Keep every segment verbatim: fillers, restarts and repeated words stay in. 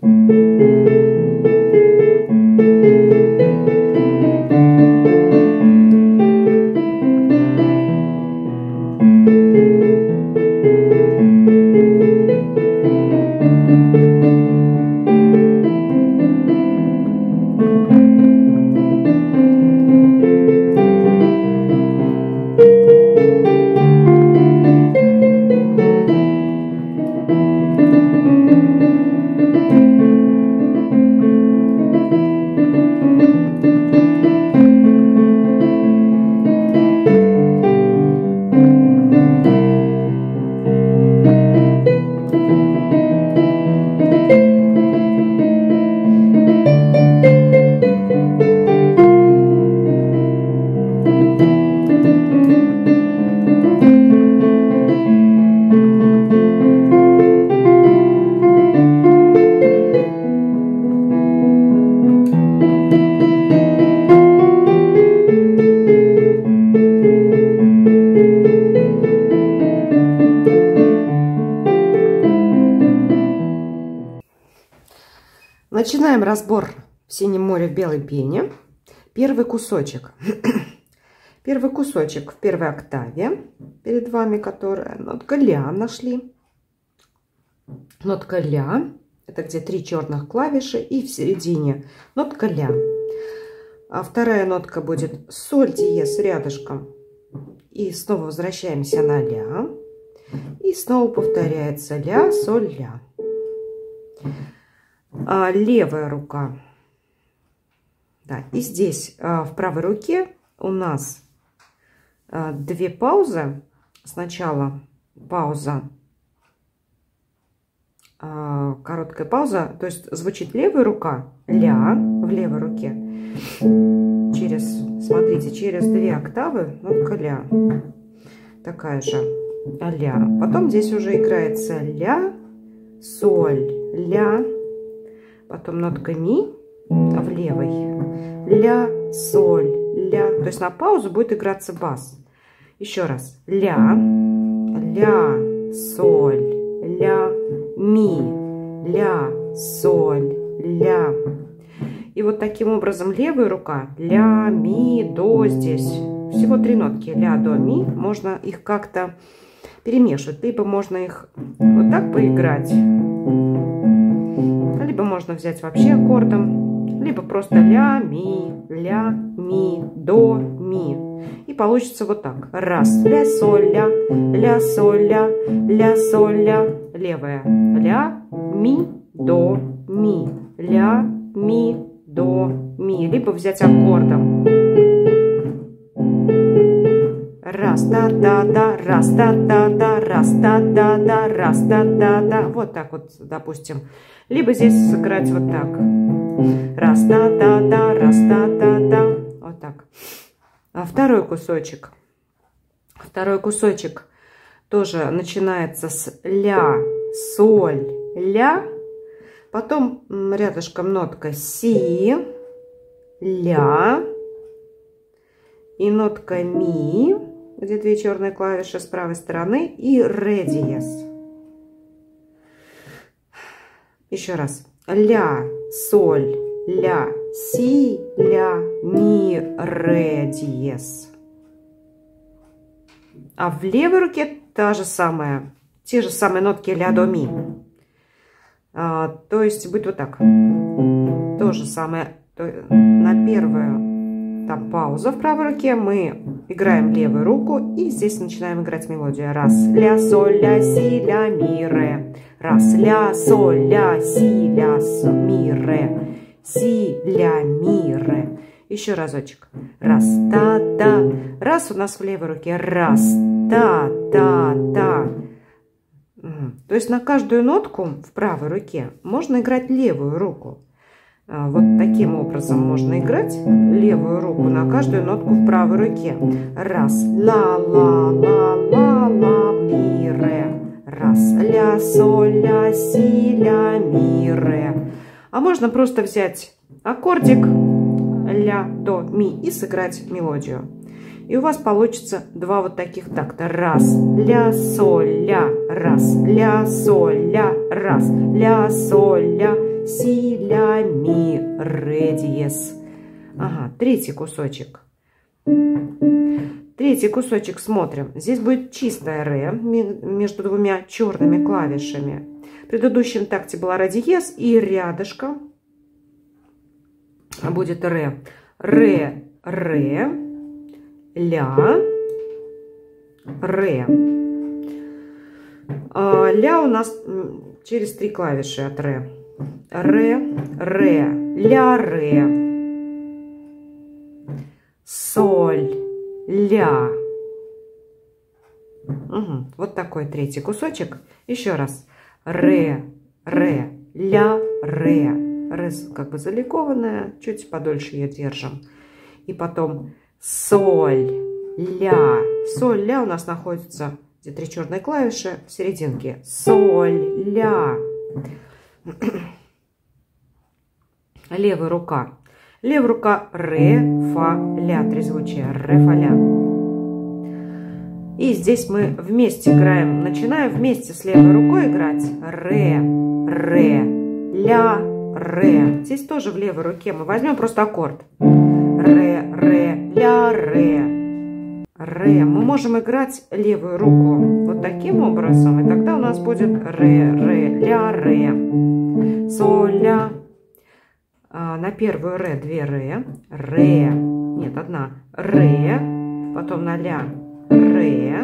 Начинаем разбор в синем море в белой пене. Первый кусочек. Первый кусочек в первой октаве перед вами, которая нотка ля нашли. Нотка ля. Это где три черных клавиши, и в середине нотка ля. А вторая нотка будет соль диез рядышком. И снова возвращаемся на ля. И снова повторяется ля, соль, ля. А, левая рука. Да, и здесь а, в правой руке у нас а, две паузы. Сначала пауза, а, короткая пауза, то есть звучит левая рука, ля в левой руке. Через, смотрите, через две октавы нотка ля. Такая же ля. Потом здесь уже играется ля, соль, ля. Потом нотка ми в левой. Ля, соль, ля. То есть на паузу будет играться бас. Еще раз. Ля, ля, соль, ля, ми, ля, соль, ля. И вот таким образом левая рука. Ля, ми, до здесь. Всего три нотки. Ля, до, ми. Можно их как-то перемешивать. Либо можно их вот так поиграть. Либо можно взять вообще аккордом, либо просто ля, ми, ля, ми, до, ми. И получится вот так. Раз, ля, соль, ля, ля, соль, ля, ля, соль, ля. Левая. Ля, ми, до, ми. Ля, ми, до, ми. Либо взять аккордом. Раз, да, да, да, раз, да, да, да, раз, да, да, да, раз, да, да, да. Вот так вот, допустим. Либо здесь сыграть вот так. Раз, да, да, да, раз, да, да, да. Вот так. А второй кусочек. Второй кусочек тоже начинается с ля, соль, ля. Потом рядышком нотка си, ля. И нотка ми, где две черные клавиши с правой стороны. И ре диез. Еще раз. Ля, соль, ля, си, ля, ми, ре диез. А в левой руке та же самая, те же самые нотки ля, до, ми. А, то есть будет вот так. То же самое. То, на первую там пауза в правой руке. Мы играем левую руку. И здесь начинаем играть мелодию. Раз, ля, соль, ля, си, ля, ми, ре. Раз, ля, соль, ля, си, ля, ми, ре. Си, ля, ми, ре. Еще разочек. Раз, та, та. Раз у нас в левой руке. Раз, та, та, та. То есть на каждую нотку в правой руке можно играть левую руку. Вот таким образом можно играть левую руку на каждую нотку в правой руке. Раз, ла, ла, ла, ла, ла, ми, ре. Раз, ля, соль, ля, си, ля, ми, ре. А можно просто взять аккордик ля, до, ми и сыграть мелодию. И у вас получится два вот таких такта. Раз, ля, соль, ля, раз, ля, соль, ля, раз, ля, соль, ля, си, ля, ми, ре, диез. Ага, третий кусочек. Третий кусочек смотрим. Здесь будет чистая ре между двумя черными клавишами. В предыдущем такте была ре диез, и рядышком будет ре. Ре, ре, ля, ре. А, ля у нас через три клавиши от ре. Ре, ре, ля, ре. Соль, ля. Угу. Вот такой третий кусочек. Еще раз. Ре, ре, ля, ре. Ре как бы заликованная. Чуть подольше ее держим. И потом соль, ля. Соль, ля у нас находится, где три черные клавиши, в серединке. Соль, ля. Левая рука. Левая рука ре, фа, ля. Трезвучие. Ре, фа, ля. И здесь мы вместе играем. Начинаем вместе с левой рукой играть. Ре, ре, ля, ре. Здесь тоже в левой руке мы возьмем просто аккорд. Ре, ре, ля, ре. Ре. Мы можем играть левую руку вот таким образом. И тогда у нас будет ре, ре, ля, ре. Соль, ля. А, на первую ре две ре. Ре. Нет, одна. Ре. Потом на ля. Ре.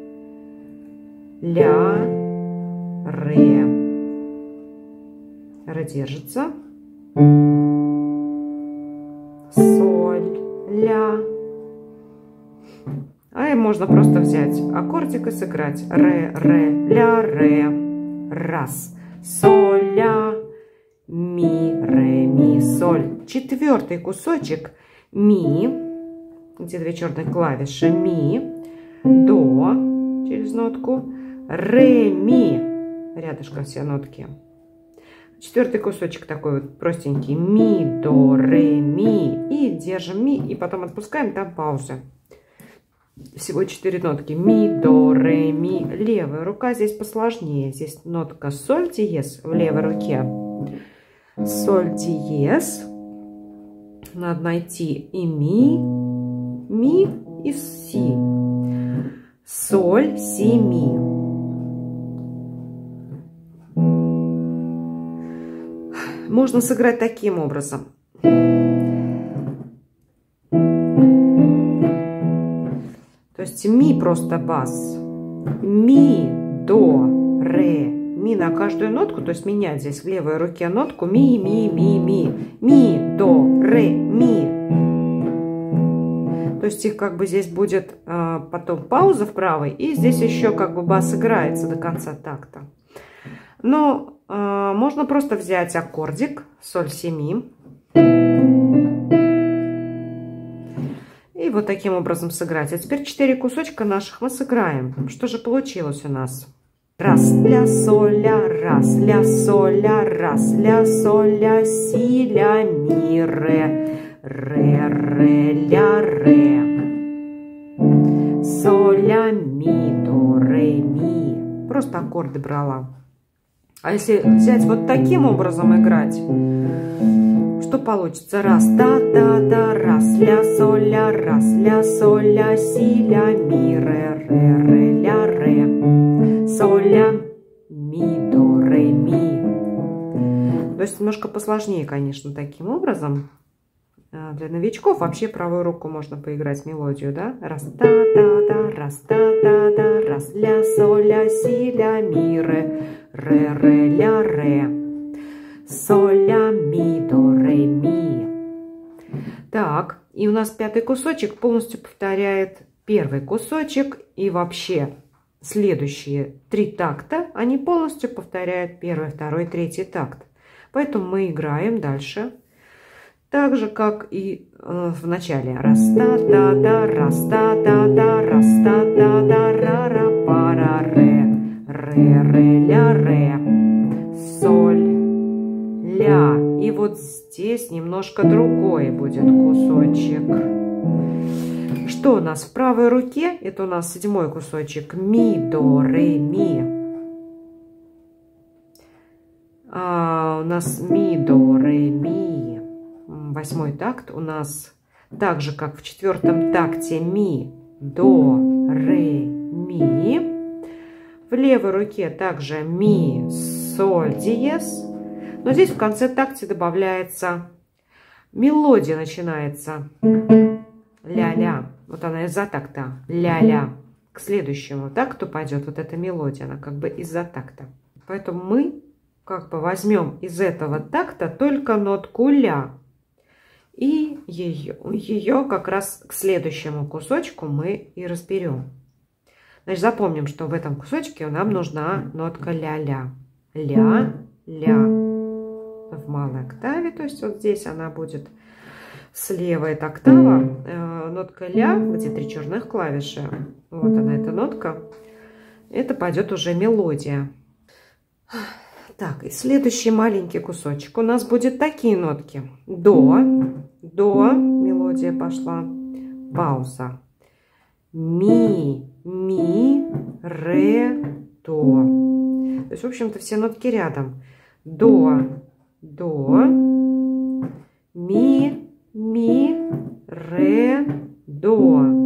Ля. Ре. Ре держится. Соль. Ля. А и можно просто взять аккордик и сыграть. Ре, ре, ля, ре. Раз. Соль, ля. Ми, ре, ми, соль. Четвертый кусочек. Ми. Где две черные клавиши. Ми. До. Через нотку. Ре, ми. Рядышком все нотки. Четвертый кусочек такой вот простенький. Ми, до, ре, ми. И держим ми. И потом отпускаем. Там пауза. Всего четыре нотки. Ми, до, ре, ми. Левая рука здесь посложнее. Здесь нотка соль диез в левой руке. Соль диез. Надо найти и ми, ми и си. Соль, си, ми. Можно сыграть таким образом. То есть ми просто бас. Ми, до, ре. Ми на каждую нотку, то есть менять здесь в левой руке нотку. Ми, ми, ми, ми. Ми, до, ре, ми. То есть их как бы здесь будет а, потом пауза в правой. И здесь еще как бы бас играется до конца такта. Но а, можно просто взять аккордик. Соль, си, ми. И вот таким образом сыграть. А теперь четыре кусочка наших мы сыграем. Что же получилось у нас? Раз, ля, соль, ля, раз, ля, соль, ля, раз, ля, соль, ля, си, ля, ми, ре, ре, ре, ля, ре. Соль, ля, ми, до, ре, ми. Просто аккорды брала. А если взять вот таким образом играть, что получится? Раз, да, да, да, раз, ля, соль, ля, раз, ля, соль, ля, си, ля, ми, ре, ре, ре, ля, ре. Соль, ля, ми, до, ре, ми. То есть немножко посложнее, конечно, таким образом. Для новичков вообще правую руку можно поиграть мелодию, да? Раз, да, да, да, раз, да, да, да, раз, ля, соль, ля, си, ля, ми, ре, ре, ре, ля, ре. Соль, ля, ми, до, ре, ми. Так, и у нас пятый кусочек полностью повторяет первый кусочек. И вообще следующие три такта, они полностью повторяют первый, второй, третий такт. Поэтому мы играем дальше так же, как и э, в начале. Раз, да, да, да, раз, да, да, да, раз, да, да, да, ра, ра, па, ра, ре, ре, ре, ля, ре, соль, ля. И вот здесь немножко другой будет кусочек. что у нас в правой руке? Это у нас седьмой кусочек. Ми, до, ре, ми. А у нас ми, до, ре, ми. Восьмой такт у нас так же, как в четвертом такте, ми, до, ре, ми. В левой руке также ми, соль, диез. Но здесь в конце такте добавляется мелодия, начинается ля-ля. Вот она из-за такта. Ля-ля. К следующему такту пойдет вот эта мелодия. Она как бы из-за такта. Поэтому мы как бы возьмем из этого такта только нотку ля. И ее, ее как раз к следующему кусочку мы и разберем. Значит, запомним, что в этом кусочке нам нужна нотка ля-ля. Ля-ля. В малой октаве, то есть вот здесь она будет слева, это октава. Э, нотка ля, где три черных клавиши. Вот она, эта нотка. Это пойдет уже мелодия. Так, и следующий маленький кусочек у нас будет такие нотки. До, до, мелодия пошла, пауза. Ми, ми, ре, до. То есть, в общем-то, все нотки рядом. До, до, ми, ми, ре, до.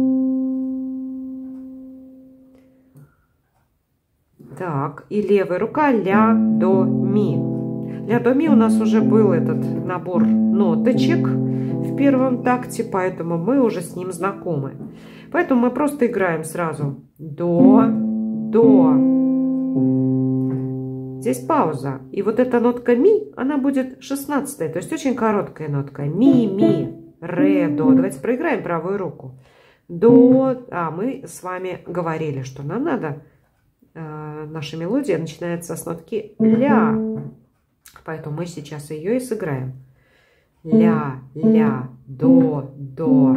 Так, и левая рука ля, до, ми. Ля, до, ми у нас уже был этот набор ноточек в первом такте, поэтому мы уже с ним знакомы. Поэтому мы просто играем сразу. До, до. Здесь пауза. И вот эта нотка ми, она будет шестнадцатой, то есть очень короткая нотка. Ми, ми, ре, до. Давайте проиграем правую руку. До. А, мы с вами говорили, что нам надо... Наша мелодия начинается с нотки ля. Поэтому мы сейчас ее и сыграем. Ля, ля, до, до.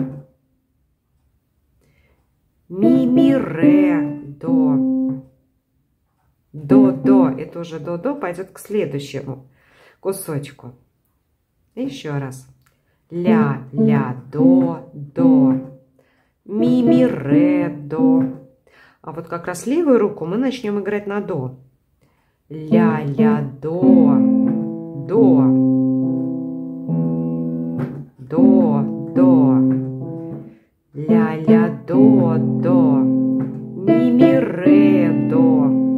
Ми, ми, ре, до. До, до. Это уже до, до пойдет к следующему кусочку. Еще раз. Ля, ля, до, до. Ми, ми, ре, до. А вот как раз левую руку мы начнем играть на до. Ля, ля, до, до, до, до, ля, ля, до, до, ми, ми, ре, до.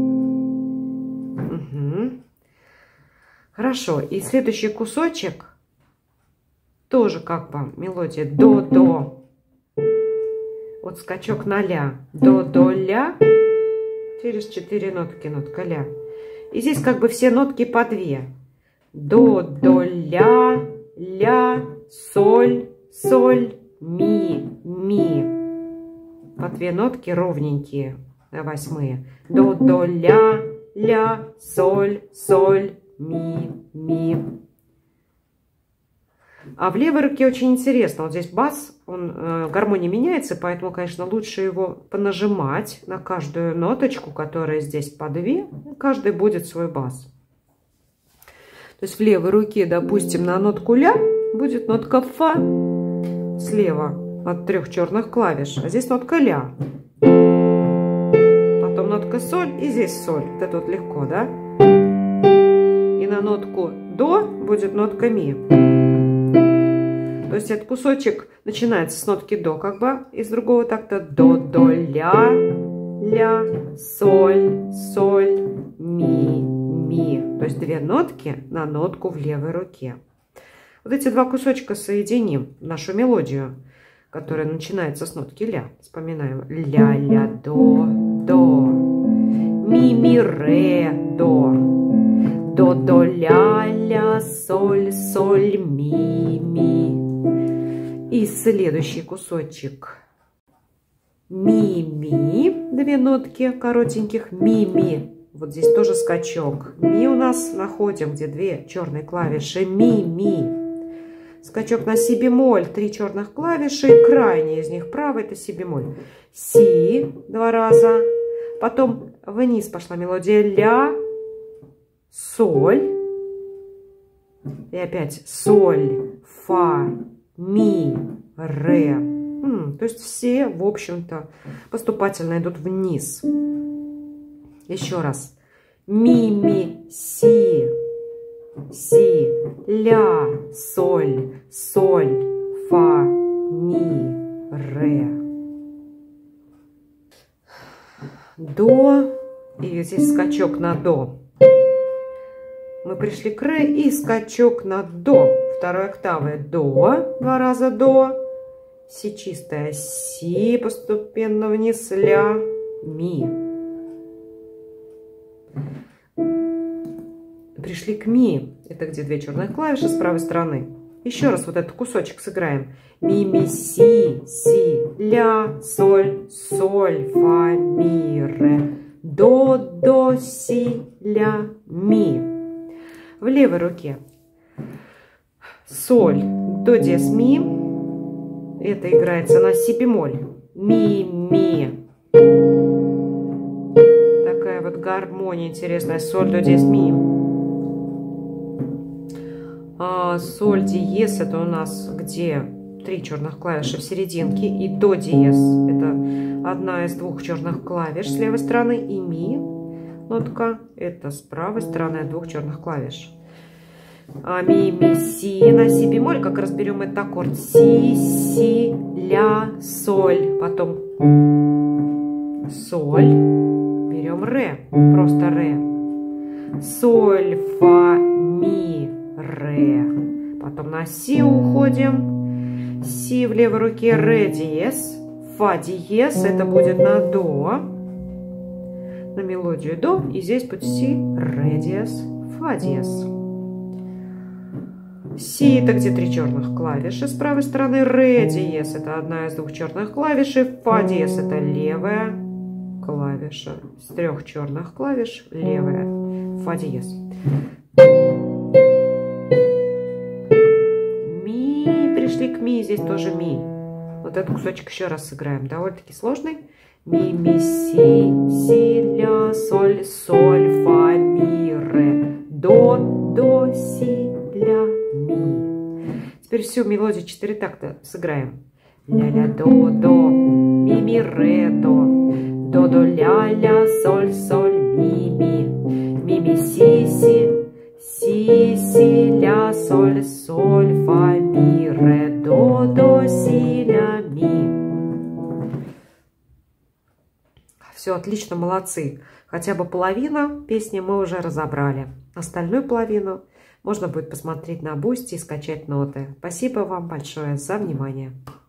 Угу. Хорошо. И следующий кусочек тоже как бы мелодия до, до. Вот скачок на ля. До, до, ля. Через четыре нотки нотка ля. И здесь как бы все нотки по две. До, до, ля, ля, соль, соль, ми, ми. По две нотки ровненькие, восьмые. До, до, ля, ля, соль, соль, ми, ми. А в левой руке очень интересно. Вот здесь бас, он, э, гармония меняется, поэтому, конечно, лучше его понажимать на каждую ноточку, которая здесь по две. Каждый будет свой бас. То есть в левой руке, допустим, на нотку ля будет нотка фа слева от трех черных клавиш. А здесь нотка ля. Потом нотка соль и здесь соль. Вот это вот легко, да? И на нотку до будет нотка ми. То есть этот кусочек начинается с нотки до, как бы из другого такта. До, до, ля, ля, соль, соль, ми, ми. То есть две нотки на нотку в левой руке. Вот эти два кусочка соединим в нашу мелодию, которая начинается с нотки ля. Вспоминаем. Ля, ля, до, до. Ми, ми, ре, до. До, до, ля, ля, соль, соль, ми, ми. И следующий кусочек. Ми, ми. Две нотки коротеньких. Ми, ми. Вот здесь тоже скачок. Ми у нас находим, где две черные клавиши. Ми, ми. Скачок на си бемоль. Три черных клавиши. Крайняя из них правая, это си бемоль. Си два раза. Потом вниз пошла мелодия ля, соль. И опять соль, фа, ми, ре. М, то есть все, в общем-то, поступательно идут вниз. Еще раз. Ми, ми, си, си, ля, соль, соль, фа, ми, ре. До. И здесь скачок на до. Мы пришли к ре и скачок на до. Второй октавы до. Два раза до. Си чистая. Си постепенно вниз. Ля. Ми. Пришли к ми. Это где две черных клавиши с правой стороны. Еще раз вот этот кусочек сыграем. Ми, ми, си, си, ля, соль, соль, фа, ми, ре. До, до, си, ля, ми. В левой руке соль, до, диез, ми. Это играется на си бемоль. Ми, ми. Такая вот гармония интересная. Соль, до, диез, ми. А соль, диез это у нас где три черных клавиши в серединке. И до, диез это одна из двух черных клавиш с левой стороны. И ми нотка это с правой стороны от двух черных клавиш. А ми, ми, си на си бемоль, как разберем этот аккорд. Си, си, ля, соль. Потом соль. Берем ре. Просто ре. Соль, фа, ми, ре. Потом на си уходим. Си в левой руке, ре диез. Фа диез. Это будет на до. На мелодию до. И здесь будет си, ре диез, фа диез. Си это где три черных клавиши с правой стороны. Ре диез это одна из двух черных клавиш. И фа диез это левая клавиша с трех черных клавиш. Левая. Фа диез. Ми. Пришли к ми. Здесь тоже ми. Вот этот кусочек еще раз сыграем. Довольно-таки сложный. Ми, ми, си, си, ля, соль, соль, фа, ми, ре. До, до, си, ля, ми. Теперь всю мелодию четыре такта сыграем. Ля-ля, до, до, ми, ми, ре, до. До, до, ля, ля, соль, соль, ми, ми. Ми, ми, си, си. Си, си, ля, соль, соль, фа, ми, ре. До, до, си, ля, ми. Все отлично, молодцы. Хотя бы половину песни мы уже разобрали. Остальную половину можно будет посмотреть на Бусти и скачать ноты. Спасибо вам большое за внимание.